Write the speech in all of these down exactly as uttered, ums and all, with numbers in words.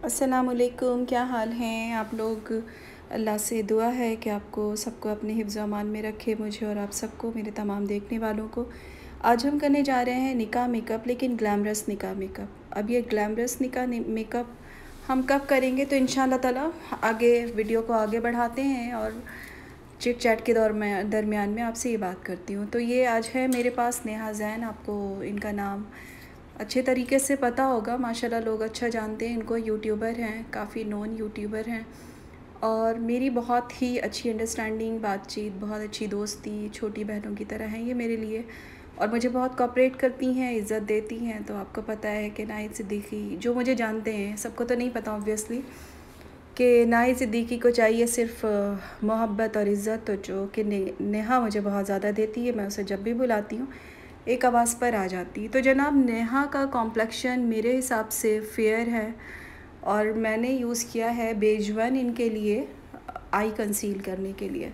अस्सलामुअलैकुम, क्या हाल हैं आप लोग। अल्लाह से दुआ है कि आपको सबको अपने हिफ्ज़ अमान में रखे, मुझे और आप सबको, मेरे तमाम देखने वालों को। आज हम करने जा रहे हैं निकाह मेकअप, लेकिन ग्लैमरस निकाह मेकअप। अब ये ग्लैमरस निकाह मेकअप हम कब करेंगे, तो इंशाल्लाह ताला आगे वीडियो को आगे बढ़ाते हैं और चिट चैट के दौर में दरमियान में आपसे ये बात करती हूँ। तो ये आज है मेरे पास नेहा ज़ैन, आपको इनका नाम अच्छे तरीके से पता होगा, माशाल्लाह लोग अच्छा जानते हैं इनको। यूट्यूबर हैं, काफ़ी नोन यूट्यूबर हैं और मेरी बहुत ही अच्छी अंडरस्टैंडिंग, बातचीत, बहुत अच्छी दोस्ती, छोटी बहनों की तरह हैं ये मेरे लिए और मुझे बहुत कोऑपरेट करती हैं, इज़्ज़त देती हैं। तो आपको पता है कि नाहिद सिद्दीकी, जो मुझे जानते हैं, सबको तो नहीं पता ऑब्वियसली, कि नाहिद सिद्दीकी को चाहिए सिर्फ मोहब्बत और इज़्ज़त, तो जो कि ने, नेहा मुझे बहुत ज़्यादा देती है। मैं उसे जब भी बुलाती हूँ एक आवाज़ पर आ जाती। तो जनाब नेहा का कॉम्प्लेक्शन मेरे हिसाब से फेयर है और मैंने यूज़ किया है बेजवन इनके लिए, आई कंसील करने के लिए,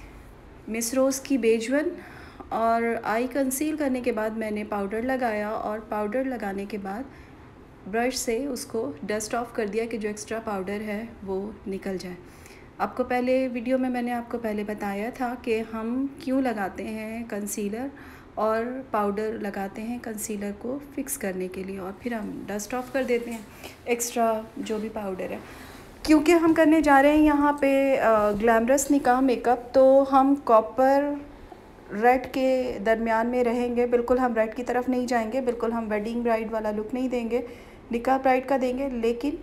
मिस रोज़ की बेजवन। और आई कंसील करने के बाद मैंने पाउडर लगाया और पाउडर लगाने के बाद ब्रश से उसको डस्ट ऑफ कर दिया कि जो एक्स्ट्रा पाउडर है वो निकल जाए। आपको पहले वीडियो में मैंने आपको पहले बताया था कि हम क्यों लगाते हैं कंसीलर और पाउडर लगाते हैं कंसीलर को फिक्स करने के लिए, और फिर हम डस्ट ऑफ कर देते हैं एक्स्ट्रा जो भी पाउडर है। क्योंकि हम करने जा रहे हैं यहाँ पे ग्लैमरस निकाह मेकअप, तो हम कॉपर रेड के दरमियान में रहेंगे। बिल्कुल हम रेड की तरफ नहीं जाएंगे, बिल्कुल हम वेडिंग ब्राइड वाला लुक नहीं देंगे, निकाह ब्राइड का देंगे, लेकिन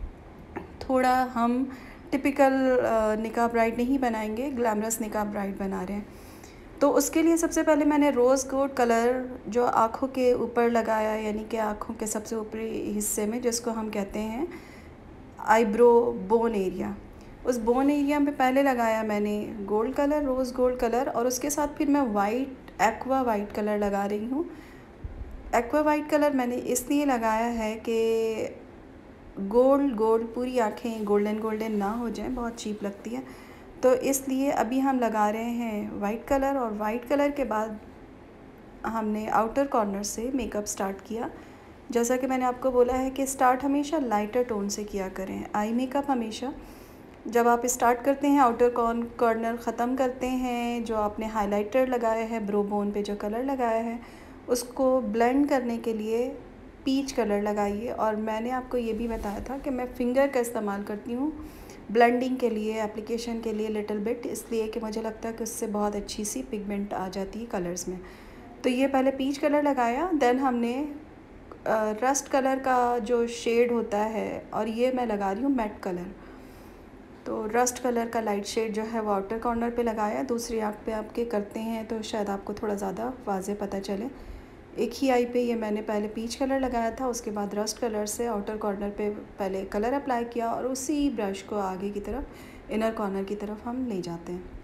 थोड़ा हम टिपिकल निकाह ब्राइड नहीं बनाएंगे, ग्लैमरस निकाह ब्राइड बना रहे हैं। तो उसके लिए सबसे पहले मैंने रोज़ गोल्ड कलर जो आँखों के ऊपर लगाया, यानी कि आँखों के सबसे ऊपरी हिस्से में, जिसको हम कहते हैं आईब्रो बोन एरिया, उस बोन एरिया में पहले लगाया मैंने gold colour, rose gold colour, और उसके साथ फिर मैं वाइट, एक्वा वाइट कलर लगा रही हूँ। एक्वा वाइट कलर मैंने इसलिए लगाया है कि गोल्ड गोल्ड पूरी आँखें गोल्डन गोल्डन ना हो जाएं, बहुत चीप लगती है, तो इसलिए अभी हम लगा रहे हैं वाइट कलर। और वाइट कलर के बाद हमने आउटर कॉर्नर से मेकअप स्टार्ट किया। जैसा कि मैंने आपको बोला है कि स्टार्ट हमेशा लाइटर टोन से किया करें। आई मेकअप हमेशा जब आप स्टार्ट करते हैं, आउटर कॉर्नर ख़त्म करते हैं, जो आपने हाइलाइटर लगाया है, ब्रो बोन पे जो कलर लगाया है, उसको ब्लेंड करने के लिए पीच कलर लगाइए। और मैंने आपको ये भी बताया था कि मैं फ़िंगर का इस्तेमाल करती हूँ ब्लेंडिंग के लिए, एप्लीकेशन के लिए लिटिल बिट, इसलिए कि मुझे लगता है कि उससे बहुत अच्छी सी पिगमेंट आ जाती है कलर्स में। तो ये पहले पीच कलर लगाया, देन हमने रस्ट कलर का जो शेड होता है, और ये मैं लगा रही हूँ मैट कलर, तो रस्ट कलर का लाइट शेड जो है वो आउटर कॉर्नर पे लगाया। दूसरी आँख पे आपके करते हैं तो शायद आपको थोड़ा ज़्यादा वाज़े पता चले। एक ही आई पे ये मैंने पहले पीच कलर लगाया था, उसके बाद रस्ट कलर से आउटर कॉर्नर पे पहले कलर अप्लाई किया और उसी ब्रश को आगे की तरफ, इनर कॉर्नर की तरफ हम ले जाते हैं।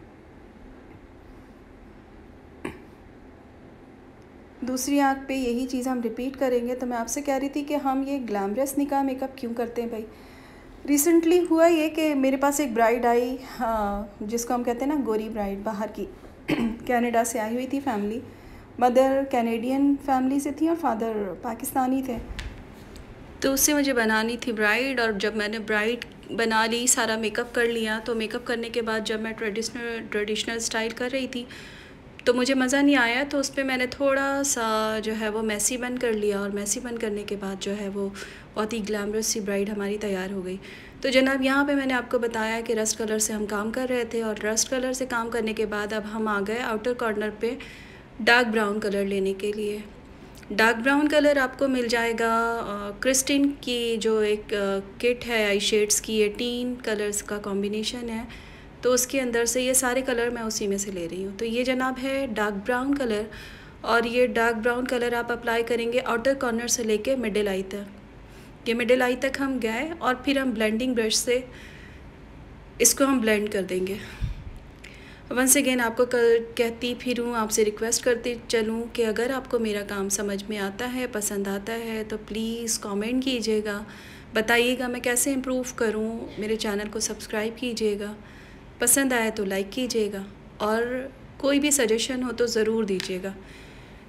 दूसरी आँख पे यही चीज़ हम रिपीट करेंगे। तो मैं आपसे कह रही थी कि हम ये ग्लैमरस निकाह मेकअप क्यों करते हैं भाई। रिसेंटली हुआ ये कि मेरे पास एक ब्राइड आई, हाँ, जिसको हम कहते हैं ना गोरी ब्राइड, बाहर की कनाडा से आई हुई थी फैमिली। मदर कैनेडियन फैमिली से थी और फादर पाकिस्तानी थे। तो उससे मुझे बनानी थी ब्राइड, और जब मैंने ब्राइड बना ली, सारा मेकअप कर लिया, तो मेकअप करने के बाद जब मैं ट्रेडिशनल ट्रेडिशनल स्टाइल कर रही थी तो मुझे मज़ा नहीं आया, तो उस पर मैंने थोड़ा सा जो है वो मैसी बन कर लिया, और मैसी बन करने के बाद जो है वो बहुत ही ग्लैमरस सी ब्राइड हमारी तैयार हो गई। तो जनाब यहाँ पे मैंने आपको बताया कि रस्ट कलर से हम काम कर रहे थे, और रस्ट कलर से काम करने के बाद अब हम आ गए आउटर कॉर्नर पे डार्क ब्राउन कलर लेने के लिए। डार्क ब्राउन कलर आपको मिल जाएगा क्रिस्टिन की जो एक किट है आई शेड्स की, एटीन कलर्स का कॉम्बिनेशन है, तो उसके अंदर से ये सारे कलर मैं उसी में से ले रही हूँ। तो ये जनाब है डार्क ब्राउन कलर, और ये डार्क ब्राउन कलर आप अप्लाई करेंगे आउटर कॉर्नर से लेके मिडिल आई तक। ये मिडिल आई तक हम गए और फिर हम ब्लेंडिंग ब्रश से इसको हम ब्लेंड कर देंगे। वंस अगेन आपको कहती फिरूँ, आपसे रिक्वेस्ट करती चलूँ कि अगर आपको मेरा काम समझ में आता है, पसंद आता है, तो प्लीज़ कमेंट कीजिएगा, बताइएगा मैं कैसे इम्प्रूव करूँ। मेरे चैनल को सब्सक्राइब कीजिएगा, पसंद आए तो लाइक कीजिएगा, और कोई भी सजेशन हो तो ज़रूर दीजिएगा,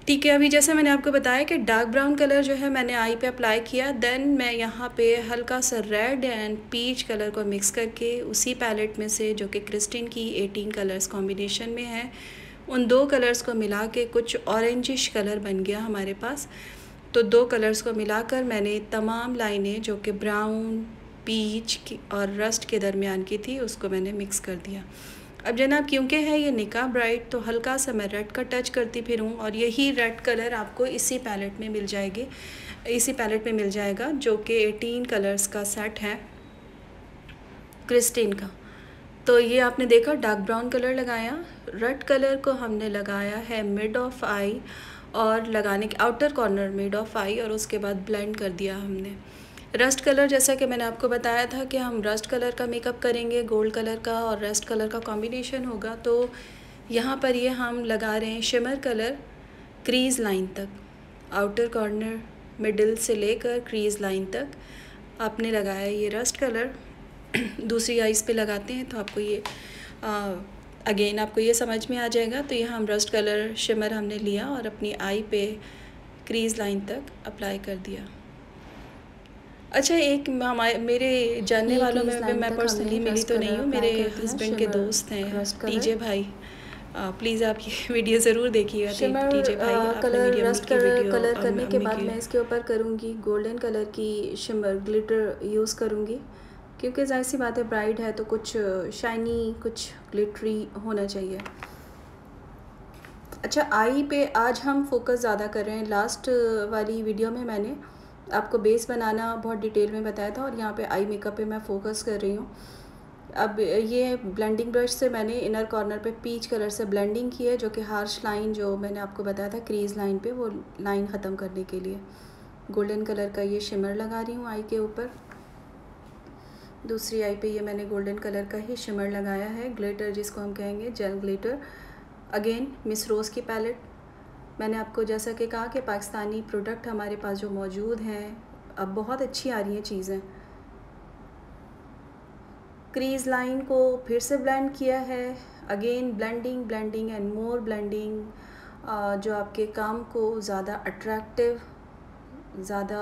ठीक है, अभी जैसे मैंने आपको बताया कि डार्क ब्राउन कलर जो है मैंने आई पे अप्लाई किया, देन मैं यहाँ पे हल्का सा रेड एंड पीच कलर को मिक्स करके उसी पैलेट में से, जो कि क्रिस्टिन की एटीन कलर्स कॉम्बिनेशन में है, उन दो कलर्स को मिला के कुछ ऑरेंजिश कलर बन गया हमारे पास। तो दो कलर्स को मिलाकर मैंने तमाम लाइनें जो कि ब्राउन, पीच की और रस्ट के दरमियान की थी, उसको मैंने मिक्स कर दिया। अब जनाब, क्योंकि है ये निकाह ब्राइड, तो हल्का सा मैं रेड का टच करती फिरूँ, और यही रेड कलर आपको इसी पैलेट में मिल जाएगी इसी पैलेट में मिल जाएगा, जो कि एटीन कलर्स का सेट है क्रिस्टिन का। तो ये आपने देखा, डार्क ब्राउन कलर लगाया, रेड कलर को हमने लगाया है मिड ऑफ आई, और लगाने के outer corner mid of eye, और उसके बाद ब्लेंड कर दिया हमने। रस्ट कलर, जैसा कि मैंने आपको बताया था कि हम रस्ट कलर का मेकअप करेंगे, गोल्ड कलर का और रस्ट कलर का कॉम्बिनेशन होगा। तो यहाँ पर ये हम लगा रहे हैं शिमर कलर क्रीज़ लाइन तक, आउटर कॉर्नर मिडिल से लेकर क्रीज़ लाइन तक आपने लगाया ये रस्ट कलर। दूसरी आइज़ पे लगाते हैं तो आपको ये अगेन आपको ये समझ में आ जाएगा। तो यहाँ हम रस्ट कलर शिमर हमने लिया और अपनी आई पे क्रीज़ लाइन तक अप्लाई कर दिया। अच्छा, एक हमारे मेरे जानने वालों में भी मैं पर्सनली मिली तो नहीं हूँ, मेरे हस्बैंड के दोस्त हैं टीजे भाई, प्लीज़ आप ये वीडियो ज़रूर देखिएगा। टीजे भाई, कलर रस्ट कलर कलर करने के बाद मैं इसके ऊपर करूँगी गोल्डन कलर की शिमर ग्लिटर यूज़ करूँगी, क्योंकि जाहिर सी बात है ब्राइड है तो कुछ शाइनी, कुछ ग्लिटरी होना चाहिए। अच्छा, आई पे आज हम फोकस ज़्यादा कर रहे हैं। लास्ट वाली वीडियो में मैंने आपको बेस बनाना बहुत डिटेल में बताया था, और यहाँ पे आई मेकअप पे मैं फ़ोकस कर रही हूँ। अब ये ब्लेंडिंग ब्रश से मैंने इनर कॉर्नर पे पीच कलर से ब्लेंडिंग की है, जो कि हार्श लाइन जो मैंने आपको बताया था क्रीज़ लाइन पे, वो लाइन ख़त्म करने के लिए गोल्डन कलर का ये शिमर लगा रही हूँ आई के ऊपर। दूसरी आई पे ये मैंने गोल्डन कलर का ही शिमर लगाया है, ग्लिटर जिसको हम कहेंगे, gel glitter. Again Miss Rose की पैलेट। मैंने आपको जैसा कि कहा कि पाकिस्तानी प्रोडक्ट हमारे पास जो मौजूद हैं, अब बहुत अच्छी आ रही हैं चीज़ें। क्रीज़ लाइन को फिर से ब्लेंड किया है, again blending blending and more blending, जो आपके काम को ज़्यादा अट्रैक्टिव, ज़्यादा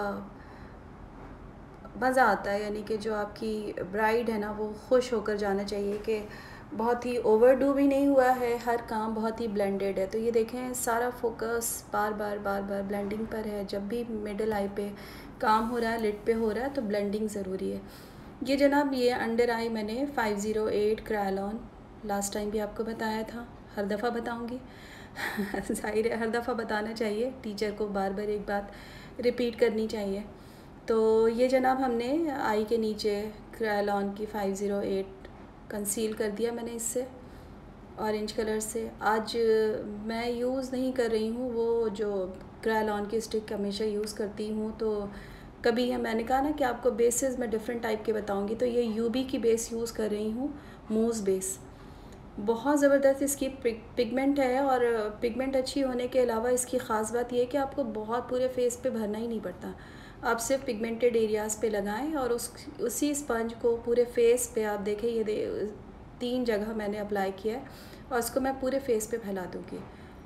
मज़ा आता है, यानी कि जो आपकी ब्राइड है ना वो खुश होकर जाना चाहिए कि बहुत ही ओवरडू भी नहीं हुआ है, हर काम बहुत ही ब्लेंडेड है। तो ये देखें, सारा फोकस बार बार बार बार ब्लेंडिंग पर है। जब भी मिडल आई पे काम हो रहा है, लिड पे हो रहा है, तो ब्लेंडिंग ज़रूरी है। ये जनाब, ये अंडर आई मैंने five zero eight Kryolan, last time भी आपको बताया था, हर दफ़ा बताऊँगी ज़ाहिर है हर दफ़ा बताना चाहिए, टीचर को बार बार एक बात रिपीट करनी चाहिए। तो ये जनाब हमने आई के नीचे क्रायलॉन की फाइव ज़ीरो एट कंसील कर दिया मैंने इससे, ऑरेंज कलर से। आज मैं यूज़ नहीं कर रही हूँ वो जो क्रायलॉन की स्टिक हमेशा यूज़ करती हूँ, तो कभी है, मैंने कहा ना कि आपको बेसेस मैं डिफरेंट टाइप के बताऊँगी, तो ये यूबी की बेस यूज़ कर रही हूँ, मूज़ बेस। बहुत ज़बरदस्त इसकी पिगमेंट है, और पिगमेंट अच्छी होने के अलावा इसकी ख़ास बात यह है कि आपको बहुत पूरे फेस पे भरना ही नहीं पड़ता। आप सिर्फ पिगमेंटेड एरियाज़ पे लगाएं, और उस उसी स्पंज को पूरे फेस पे, आप देखें ये दे, तीन जगह मैंने अप्लाई किया है, और उसको मैं पूरे फेस पे फैला दूँगी।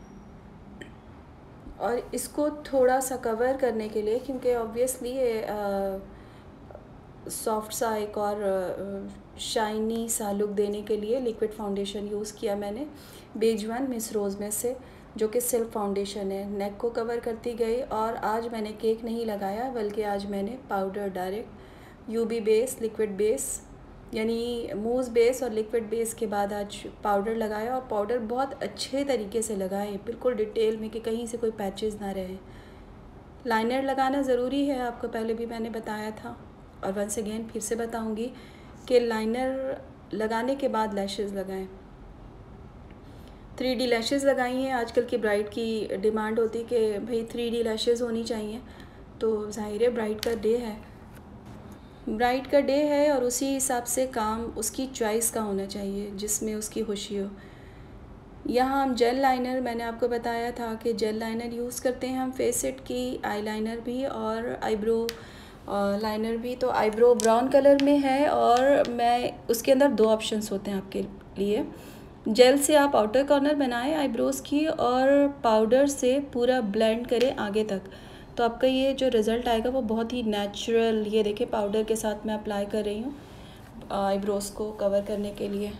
और इसको थोड़ा सा कवर करने के लिए, क्योंकि ऑब्वियसली ये सॉफ्ट सा एक और शाइनी सा लुक देने के लिए लिक्विड फाउंडेशन यूज़ किया मैंने, बेज वन मिस रोज़ में से, जो कि सिल्क फाउंडेशन है। नेक को कवर करती गई, और आज मैंने केक नहीं लगाया, बल्कि आज मैंने powder direct UB base, liquid base, यानी मूज़ बेस और लिक्विड बेस के बाद आज पाउडर लगाया, और पाउडर बहुत अच्छे तरीके से लगाए, बिल्कुल डिटेल में, कि कहीं से कोई पैचेस ना रहे। लाइनर लगाना ज़रूरी है, आपको पहले भी मैंने बताया था, और वंस अगेन फिर से बताऊंगी कि लाइनर लगाने के बाद लैशेज़ लगाएं। थ्री डी लैशेज़ लगाई हैं, आजकल की ब्राइड की डिमांड होती है कि भाई थ्री डी लैशेज़ होनी चाहिए, तो ज़ाहिर है ब्राइड का डे है ब्राइड का डे है और उसी हिसाब से काम उसकी चॉइस का होना चाहिए, जिसमें उसकी खुशी हो। यहाँ हम जेल लाइनर, मैंने आपको बताया था कि जेल लाइनर यूज़ करते हैं हम, फेसेट की आई लाइनर भी और आईब्रो लाइनर भी। तो आईब्रो ब्राउन कलर में है, और मैं उसके अंदर दो ऑप्शंस होते हैं आपके लिए। जेल से आप आउटर कॉर्नर बनाएं आईब्रोज़ की और पाउडर से पूरा ब्लेंड करें आगे तक, तो आपका ये जो रिज़ल्ट आएगा वो बहुत ही नेचुरल। ये देखिए पाउडर के साथ मैं अप्लाई कर रही हूँ आईब्रोज़ को कवर करने के लिए।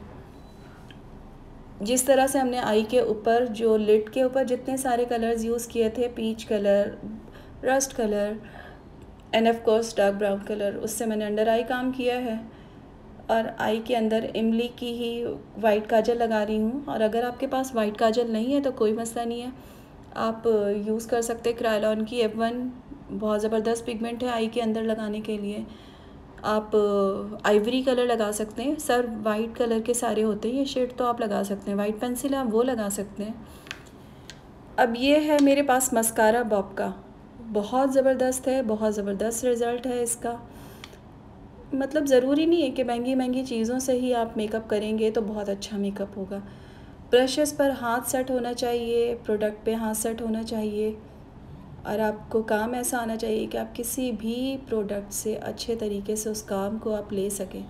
जिस तरह से हमने आई के ऊपर जो लिड के ऊपर जितने सारे कलर्स यूज़ किए थे, peach colour, rust colour and of course dark brown colour, उससे मैंने अंडर आई काम किया है और आई के अंदर इमली की ही वाइट काजल लगा रही हूँ। और अगर आपके पास वाइट काजल नहीं है तो कोई मसला नहीं है, आप यूज़ कर सकते हैं क्रायोलॉन की एफ वन, बहुत ज़बरदस्त पिगमेंट है आई के अंदर लगाने के लिए। आप आइवरी कलर लगा सकते हैं, सर वाइट कलर के सारे होते हैं, ये शेड तो आप लगा सकते हैं, वाइट पेंसिल आप वो लगा सकते हैं। अब ये है मेरे पास मस्कारा बॉब का, बहुत ज़बरदस्त है, बहुत ज़बरदस्त रिज़ल्ट है इसका। मतलब ज़रूरी नहीं है कि महंगी महंगी चीज़ों से ही आप मेकअप करेंगे तो बहुत अच्छा मेकअप होगा। ब्रशेस पर हाथ सेट होना चाहिए, प्रोडक्ट पे हाथ सेट होना चाहिए और आपको काम ऐसा आना चाहिए कि आप किसी भी प्रोडक्ट से अच्छे तरीके से उस काम को आप ले सकें।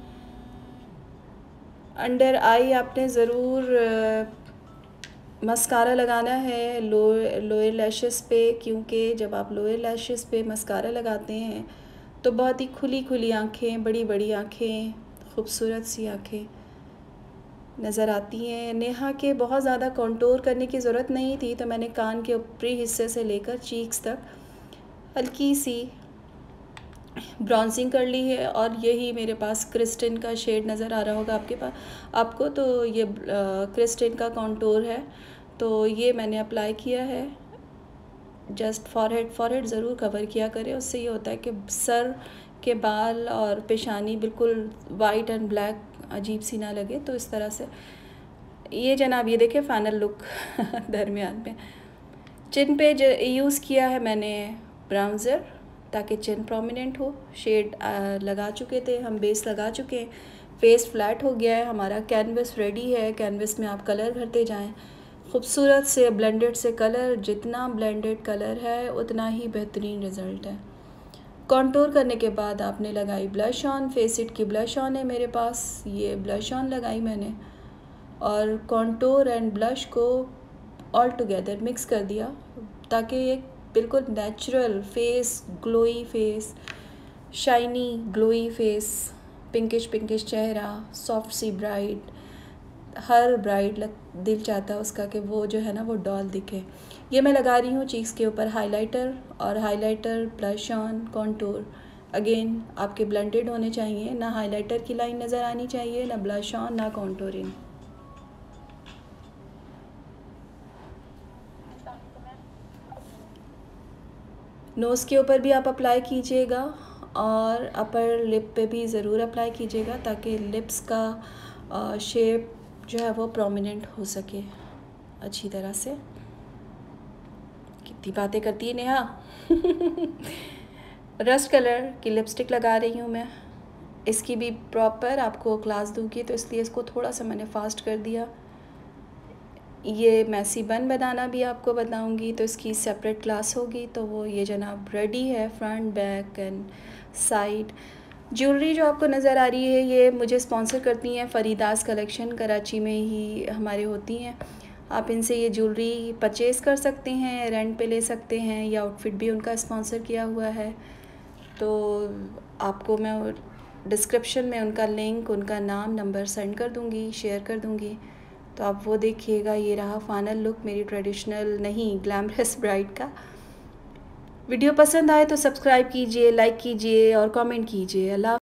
अंडर आई आपने ज़रूर मस्कारा लगाना है लो लोअर लैशेस पे, क्योंकि जब आप लोअर लैशेस पे मस्कारा लगाते हैं तो बहुत ही खुली खुली आँखें, बड़ी बड़ी आँखें, खूबसूरत सी आँखें नज़र आती हैं। नेहा के बहुत ज़्यादा कंटूर करने की ज़रूरत नहीं थी, तो मैंने कान के ऊपरी हिस्से से लेकर चीक्स तक हल्की सी ब्राउजिंग कर ली है। और यही मेरे पास क्रिस्टिन का शेड नज़र आ रहा होगा आपके पास आपको, तो ये क्रिस्टिन का कंटूर है, तो ये मैंने अप्लाई किया है। जस्ट फॉरहेड फॉरहेड ज़रूर कवर किया करें, उससे ये होता है कि सर के बाल और पेशानी बिल्कुल वाइट एंड ब्लैक अजीब सी ना लगे। तो इस तरह से ये जनाब, ये देखिए फाइनल लुक दरमियान में। चिन पे यूज़ किया है मैंने ब्राउज़र ताकि चिन प्रोमिनेंट हो। शेड लगा चुके थे हम, बेस लगा चुके हैं, फेस फ्लैट हो गया है हमारा, कैनवस रेडी है। कैनवस में आप कलर भरते जाएं, खूबसूरत से ब्लेंडेड से कलर, जितना ब्लेंडेड कलर है उतना ही बेहतरीन रिज़ल्ट है। कॉन्टूर करने के बाद आपने लगाई ब्लश ऑन, फेसिट की ब्लश ऑन है मेरे पास, ये ब्लश ऑन लगाई मैंने और कॉन्टूर एंड ब्लश को ऑल टुगेदर मिक्स कर दिया ताकि एक बिल्कुल natural face, glowy face, shiny glowy face, pinkish pinkish चेहरा, सॉफ्ट सी ब्राइट, हर ब्राइट लग दिल चाहता है उसका कि वो जो है ना वो डॉल दिखे। ये मैं लगा रही हूँ चीक्स के ऊपर हाइलाइटर, और highlighter, blush on, contour again आपके ब्लेंडेड होने चाहिए, ना हाइलाइटर की लाइन नज़र आनी चाहिए, ना ब्लश ऑन, ना कॉन्टूरिंग। नोज़ के ऊपर भी आप अप्लाई कीजिएगा और अपर लिप पे भी ज़रूर अप्लाई कीजिएगा ताकि लिप्स का शेप जो है वो प्रोमिनेंट हो सके अच्छी तरह से। कितनी बातें करती है नेहा। रस्ट कलर की लिपस्टिक लगा रही हूँ मैं, इसकी भी प्रॉपर आपको क्लास दूँगी तो इसलिए इसको थोड़ा सा मैंने फास्ट कर दिया। ये मैसी बन बनाना भी आपको बताऊंगी तो इसकी सेपरेट क्लास होगी। तो वो ये जनाब रेडी है, front, back and side. Jewellery जो आपको नज़र आ रही है ये मुझे स्पॉन्सर करती हैं फरीदास कलेक्शन, कराची में ही हमारे होती हैं। आप इनसे ये ज्वेलरी परचेज़ कर सकते हैं, रेंट पे ले सकते हैं, या आउटफिट भी उनका स्पॉन्सर किया हुआ है। तो आपको मैं डिस्क्रिप्शन में उनका लिंक, उनका नाम, नंबर सेंड कर दूँगी, शेयर कर दूँगी, तो आप वो देखिएगा। ये रहा फाइनल लुक मेरी ट्रेडिशनल नहीं ग्लैमरस ब्राइड का। वीडियो पसंद आए तो सब्सक्राइब कीजिए, लाइक कीजिए और कमेंट कीजिए। अल्लाह।